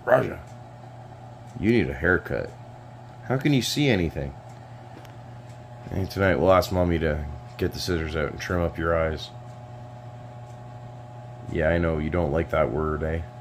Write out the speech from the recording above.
Raja, you need a haircut. How can you see anything? And tonight we'll ask Mommy to get the scissors out and trim up your eyes. Yeah, I know, you don't like that word, eh?